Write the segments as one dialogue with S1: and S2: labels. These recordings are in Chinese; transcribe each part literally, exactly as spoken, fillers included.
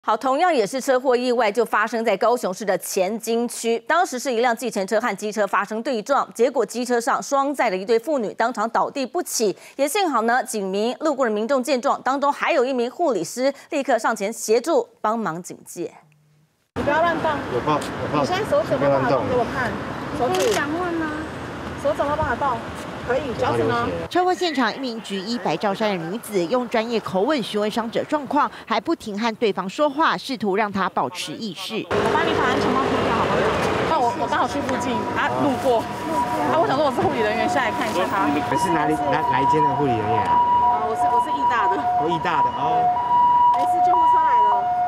S1: 好，同样也是车祸意外，就发生在高雄市的前金区。当时是一辆计程车和机车发生对撞，结果机车上双载的一对妇女当场倒地不起。也幸好呢，警民、路过的民众见状，当中还有一名护理师立刻上前协助帮忙警戒。
S2: 你不要乱动，
S3: 有怕有怕。
S2: 你现在手指有没有办法动给我看？手指
S4: 想问吗？
S2: 手指有没有办法动？ 可以，脚趾呢？
S5: 车祸现场，一名橘衣白罩衫的女子用专业口吻询问伤者状况，还不停和对方说话，试图让他保持意识。
S2: 我帮你把安全帽脱掉好不好？那我我刚好去附近，啊，路过，啊，我想说我是护理人员，下来看一下他。
S3: 你是哪里哪哪一间的护理人员啊？
S2: 啊，我是我是义大的。
S3: 哦，义大的哦。
S2: 没事，救护车来了，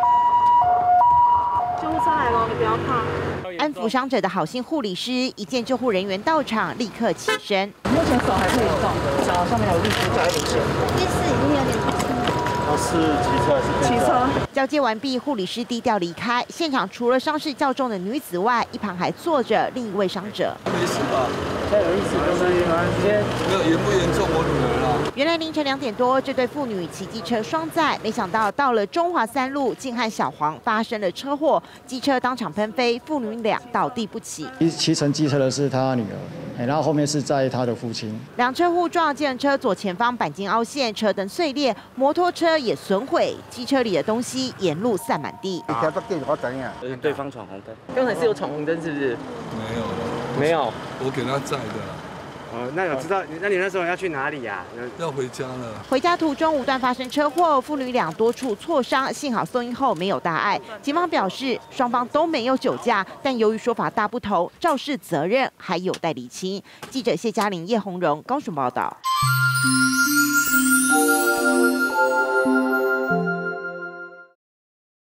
S2: 救护车来了，你不要怕。
S5: 安抚伤者的好心护理师一见救护人员到场，立刻起身。
S2: 目前手还可以动，脚上面有力气，脚有点轻。
S4: 意识已经有点不清了。
S3: 他是骑车还是
S2: 骑车？
S5: 交接完毕，护理师低调离开。现场除了伤势较重的女子外，一旁还坐着另一位伤者。
S6: 没事吧？
S3: 现在有意识，就是先
S6: 没有严不严重？我女儿啦。
S5: 原来凌晨两点多，这对父女骑机车双载，没想到到了中华三路，竟和小黄发生了车祸，机车当场喷飞，父女俩倒地不起。
S7: 骑骑乘机车的是他女儿，然后后面是载他的父亲。
S5: 两车互撞，计程车左前方钣金凹陷，车灯碎裂，摩托车也损毁，机车里的东西沿路散满地。
S3: 你看到电话怎样？
S8: 就是对方闯红灯。
S9: 刚才是有闯红灯，是不是？
S6: 没有，
S9: 没有，
S6: 我给他载的。
S8: 哦，那有知道？那你那时候要去哪里呀、啊？
S6: 要回家了。
S5: 回家途中无断发生车祸，父女俩多处挫伤，幸好送医后没有大碍。警方表示，双方都没有酒驾，但由于说法大不同，肇事责任还有待厘清。记者谢嘉玲、叶红荣高雄报道。